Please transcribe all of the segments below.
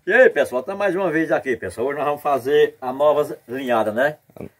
E aí, pessoal, tá mais uma vez aqui, pessoal. Hoje nós vamos fazer a nova linhada, né?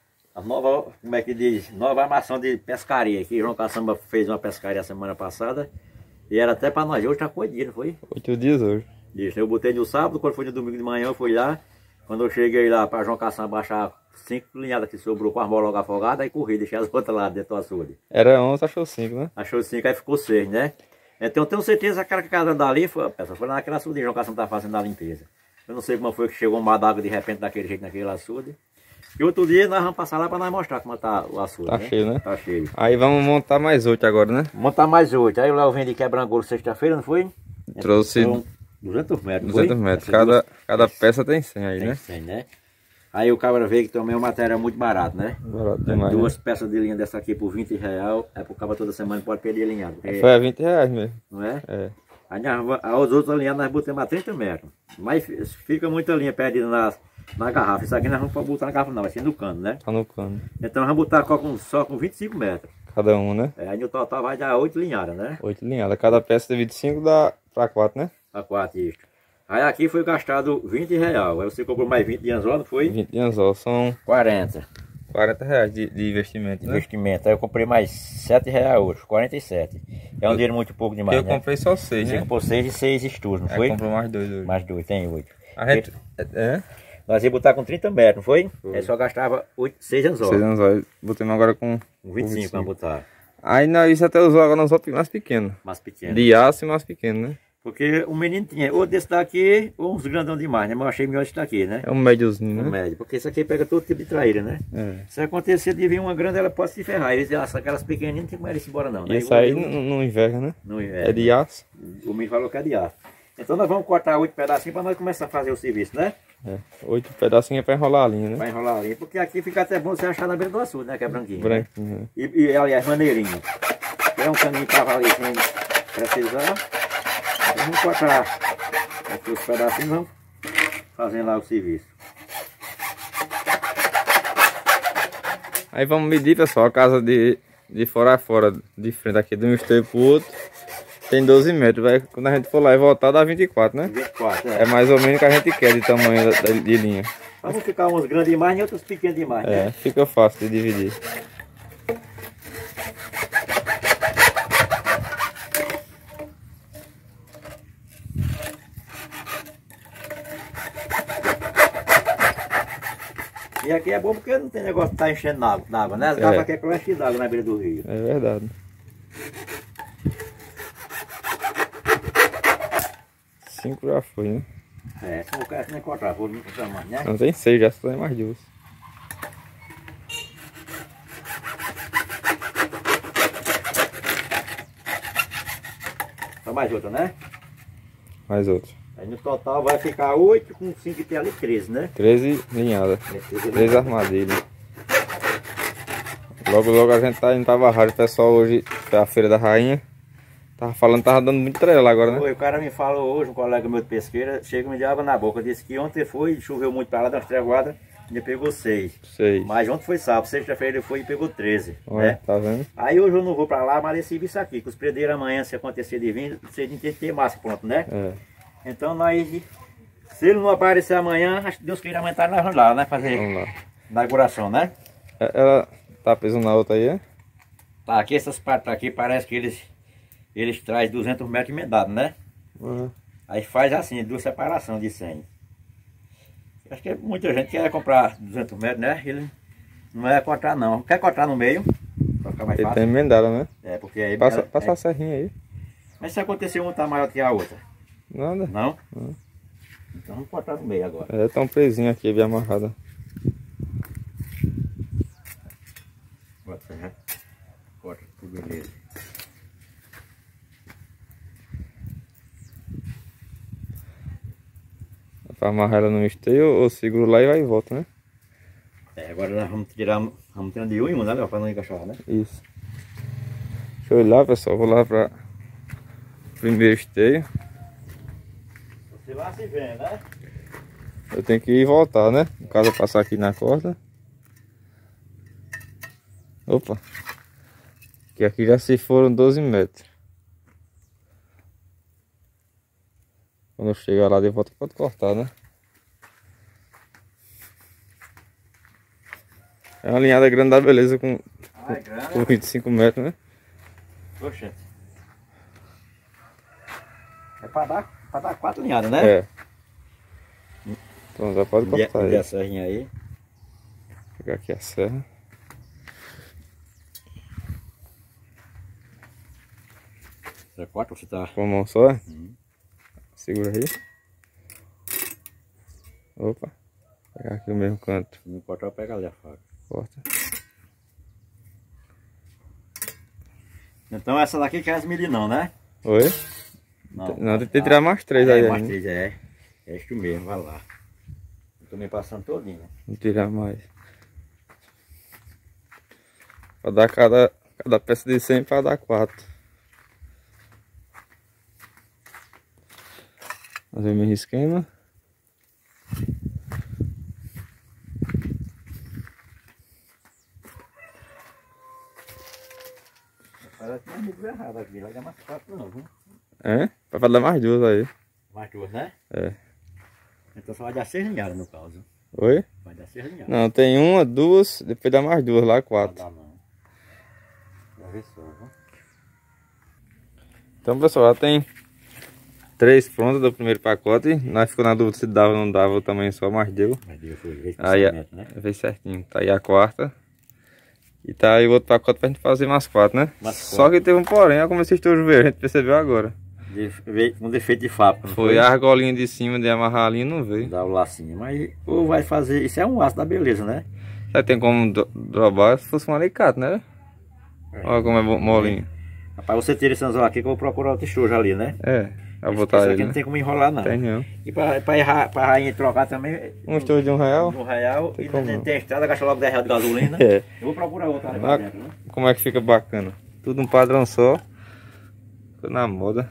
A nova, como é que diz? Nova armação de pescaria. Aqui, João Caçamba fez uma pescaria semana passada. E era até pra nós. Hoje tá com 8 dias, não foi? 8 dias hoje. Isso, eu botei no sábado, quando foi no domingo de manhã, eu fui lá. Quando eu cheguei lá pra João Caçamba achar 5 linhadas que sobrou com as bolas logo afogadas, aí corri, deixei as outras lá dentro do açude. Era 11, achou 5, né? Achou 5, aí ficou 6, né? Então eu tenho certeza que aquela casa dali foi naquele açude, João Caçamba tá fazendo a limpeza. Eu não sei como foi que chegou um mar d'água de repente daquele jeito naquele açude. E outro dia nós vamos passar lá para nós mostrar como tá o açude. Tá, né? Cheio, né? Tá cheio. Aí vamos montar mais 8 agora, né? Montar mais 8. Aí o Léo vem de Quebrangouro sexta-feira, não foi? Trouxe então, 200 metros. 200 metros. Cada peça tem 100 aí, tem né? 100, né? Aí o cabra veio que também o material é muito barato, né? Barato demais, Duas né? peças de linha dessa aqui por R$20. É pro cabra toda semana pode perder alinhado. Foi a R$20 mesmo. Não é? É. Aí as outras linhas nós botamos a 30 metros. Mas fica muita linha perdida na garrafa. Isso aqui nós vamos botar na garrafa não, vai ser no cano, né? Tá no cano. Então nós vamos botar só com 25 metros. Cada um, né? Aí no total vai dar 8 linhadas, né? 8 linhadas. Cada peça de 25 dá pra 4, né? A 4 isso. Aí aqui foi gastado R$20. Aí você comprou mais 20 de anzol, não foi? 20 de anzol. São 40. R$40 de investimento, né? Investimento. Aí eu comprei mais R$7 hoje, 47. É um dinheiro muito pouco demais, Eu né? comprei só 6, Você né? comprou 6 e 6 esturros, não Aí foi? comprou mais 2 hoje. Mais 2, tem 8. A gente... É? Nós ia botar com 30 metros, não foi? Aí só gastava 6 anzol. 6 anzóis. Botamos agora com 25 para botar. Aí nós até usou agora nos mais pequenos. Mais pequeno. De aço e mais pequeno, né? Porque o menino tinha ou desse daqui ou uns grandão demais, né? Mas eu achei melhor esse daqui, né? É um médiozinho, né? Um médio. Porque isso aqui pega todo tipo de traíra, né? É. Se acontecer de vir uma grande, ela pode se ferrar. Aquelas pequenininhas não tem como ela ir embora, não. E esse aí não enverga, né? Não É de aço. O menino falou que é de aço. Então nós vamos cortar 8 pedacinhos para nós começar a fazer o serviço, né? É. 8 pedacinhos é pra enrolar a linha, né? Vai enrolar ali. Porque aqui fica até bom você achar na beira do açude, né? Que é branquinho. Branquinho. Né? E aliás, maneirinho. É um caminho que tava ali sem precisar. Vamos cortar aqui os pedacinhos, vamos fazendo lá o serviço. Aí vamos medir, pessoal, a casa de fora a fora, de frente aqui, de um extremo pro outro, tem 12 metros. Vai, quando a gente for lá e voltar, dá 24, né? 24, é. É mais ou menos o que a gente quer de tamanho de linha. Vamos ficar uns grandes demais e outros pequenos demais, né? É, fica fácil de dividir. E aqui é bom porque não tem negócio de estar enchendo d'água, né? As garrafas aqui é que vai encher d'água na beira do rio. É verdade. 5 já foi, né? É, se não quer nem cortar, vou não cortar mais, né? Não tem 6, já só tem mais 2. Só mais outra, né? Mais outro. Aí no total vai ficar 8 com 5 tem ali 13, né? 13 linhadas. 13 armadilhas. Logo a gente tá indo pra barragem. O pessoal hoje foi a feira da rainha. Tava falando, tava dando muito trela agora, né? O cara me falou hoje, um colega meu de pesqueira, chega e me deu água na boca. Disse que ontem foi, choveu muito pra lá, deu umas treguadas, ele pegou 6. 6. Mas ontem foi sábado, sexta-feira ele foi e pegou 13. Olha, né? tá vendo? Aí hoje eu não vou pra lá, mas esse isso aqui, que os predeiros amanhã, se acontecer de vir, vocês têm que ter massa pronto, né? É. Então nós, se ele não aparecer amanhã, acho que Deus queira aumentar, nós vamos lá, né? Fazer Vamos lá. inauguração, né? Ela tá pesando na outra aí, é? Tá, aqui essas partes aqui parece que eles trazem 200 metros emendados, né? Uhum. Aí faz assim, 2 separações de 100. Acho que muita gente quer comprar 200 metros, né? Ele não é cortar não. Quer cortar no meio, pra ficar mais Ele fácil. tem emendada, né? É, porque aí... Passa a serrinha aí. Mas se acontecer uma tá maior que a outra? Nada. Não? Então vamos cortar no meio agora. É, tá um pezinho aqui, bem amarrado. Corta, né? Corta, tudo beleza. Pra amarrar ela no esteio ou seguro lá e vai e volta, né? É, agora nós vamos tirando de um em um, né, Léo? Pra não encaixar, né? Isso. Deixa eu ir lá, pessoal. Vou lá pra primeiro esteio. Você lá se vê, né? Eu tenho que ir e voltar, né? No caso eu passar aqui na corda. Opa. Que aqui já se foram 12 metros. Quando eu chegar lá de volta pode cortar, né? É uma linhada grande da beleza com, É grande, com 25 metros, né? Oxente. É pra dar 4 linhadas, né? É. Então já pode cortar E aí. a serrinha aí. Vou pegar aqui a serra. Você corta ou você tá... Com a mão só. Segura aí. Opa. Vou pegar aqui o mesmo canto. Se não cortar, eu pego ali a faca. Corta. Então essa daqui que é as não, né? Oi? Não, tem que tirar mais 3 aí mais ainda. 3, é. É isso mesmo, vai lá. Eu tô me passando todinho, né? Vou tirar mais. Pra dar cada peça de 100 para dar 4. Fazer o mesmo esquema. Parece que não é muito errado aqui, vai dar mais 4 não, viu? É? Pra dar mais 2 aí. Mais 2, né? É. Então só vai dar 6 linhadas no caso. Oi? Vai dar 6 linhadas. Não, tem 1, 2, depois dá mais 2 lá, Não 4. dá não. Vai ver só, viu? Então pessoal, já tem 3 prontas do primeiro pacote. Nós ficou na dúvida se dava ou não dava o tamanho só, mas deu. Mas deu, foi Aí né? fez certinho. Tá aí a quarta. E tá aí o outro pacote pra gente fazer mais 4, né? Mais Só 4. que teve um porém, olha como esse estojo veio, a gente percebeu agora. Veio com defeito de fábrica. Não Foi a argolinha de cima de amarrar ali e não veio. Dá o lacinho. Mas ou vai fazer. Isso é um aço da beleza, né? Aí tem como drobar se fosse um alicate, né? Olha como é molinho. Rapaz, você tira esse anzol aqui que eu vou procurar outro estojo ali, né? É, vai Esse botar aqui ele, não né? tem como enrolar, não. Tem não. E pra rainha trocar também. Um estojo de R$1. R$1 Tem e como não não. tem estrada, gasta logo R$10 de gasolina. É. Eu vou procurar outra ali pra Olha dentro, né? como é que fica bacana. Tudo um padrão só. Ficou na moda.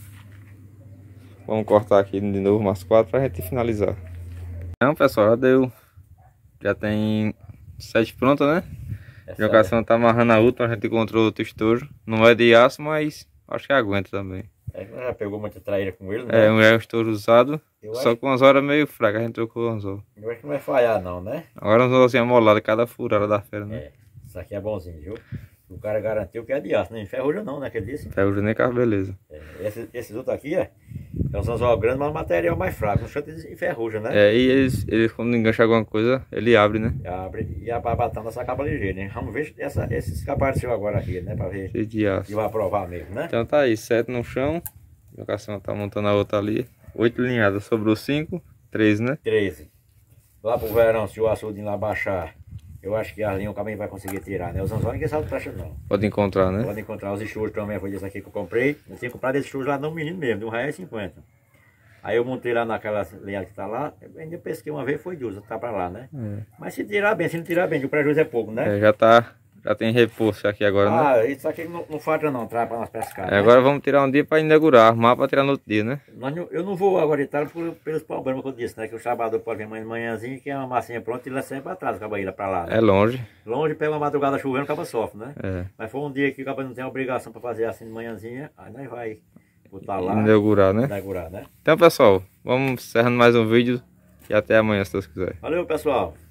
Vamos cortar aqui de novo umas 4 pra gente finalizar. Então pessoal, já deu. Já tem 7 prontas, né? A jogação tá amarrando a outra, a gente encontrou outro estojo. Não é de aço, mas acho que aguenta também. Já pegou muita traíra com ele, né? É um estojo usado, Eu só acho- com as horas meio fracas, a gente trocou o anzol. Eu acho que não vai falhar não, né? Agora um anzolzinho amolado, cada furada da fera, né? É, isso aqui é bonzinho, viu? O cara garantiu que é de aço, não enferruja não, né? Que ele disse. Ferrugem nem carro, beleza. Esses outros aqui, é um anzol grande, mas o material mais fraco. No chão eles enferrujam, né? É, e eles quando engancha alguma coisa, ele abre, né? Abre e a barbatana essa acaba ligeira, né? Vamos ver esses que apareceu agora aqui, né? Pra ver Cheio de aço. se vai aprovar mesmo, né? Então tá aí, 7 no chão. A jogação tá montando a outra ali. 8 linhadas, sobrou 5, 3, né? 13. Lá pro verão, se o açudinho lá baixar, eu acho que a linha o caminho vai conseguir tirar, né? Os anzóis ninguém sabe taxa não. Pode encontrar, né? Pode encontrar os enxurros também, foi desse aqui que eu comprei. Eu tinha comprado esse enxurro lá no menino mesmo, de R$1,50. Aí eu montei lá naquela linha que tá lá, eu ainda pesquei uma vez, foi de uso, tá pra lá, né? Mas se tirar bem, se não tirar bem, que o prejuízo é pouco, né? É, já tem reforço aqui agora, né? Ah, isso aqui não falta não, traz pra nós pescar. É, né? agora vamos tirar um dia para inaugurar, arrumar para tirar no outro dia, né? Eu não vou agora editar pelos problemas que eu disse, né? Que o chavador pode vir manhãzinho, que é uma massinha pronta e ele é sempre atrás, acaba ir lá pra lá. Né? É longe. Longe, pega uma madrugada chovendo, acaba sofre, né? É. Mas foi um dia que o cabo não tem obrigação pra fazer assim de manhãzinha, aí nós vai botar lá, Inaugurar, né? inaugurar, né? Então pessoal, vamos encerrando mais um vídeo e até amanhã se Deus quiser. Valeu, pessoal!